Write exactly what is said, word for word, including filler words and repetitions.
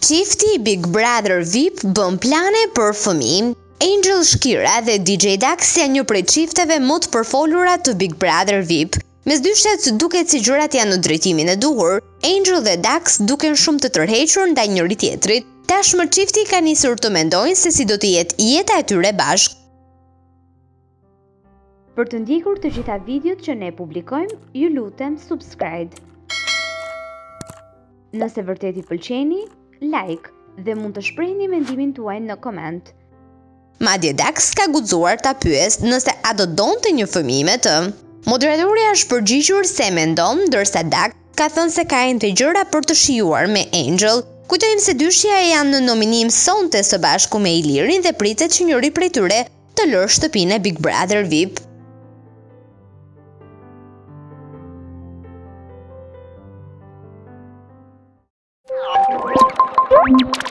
Çifti Big Brother V I P bën plane për fëmijë. Einxhel Shkira dhe D J Dagz janë një prej çifteve më të përfolura të Big Brother V I P. Mes dyshtet duket si gjërat janë në drejtimin e duhur, Einxhel dhe Dagz duken shumë të tërhequr ndaj njëri tjetrit. Tashmë çifti ka nisur të mendojnë se si do të jetë jeta e tyre bashkë. Për të ndjekur të gjitha videot që ne publikojmë, ju lutem subscribe. Nëse vërtet i pëlqeni, like dhe mund të shprehni mendimin tuaj në koment. Madje Dagz ka guxuar ta pyes nëse a do donte një fëmijë me të. Moderatorja është përgjigjur se mendon, ndërsa Dagz ka thënë se ka ende gjëra për të shijuar me Einxhel. Kujtojmë se dyshja janë në nominim sonte së bashku me Ilirin dhe pritet që njëri prej tyre të lërë shtëpinë e Big Brother V I P.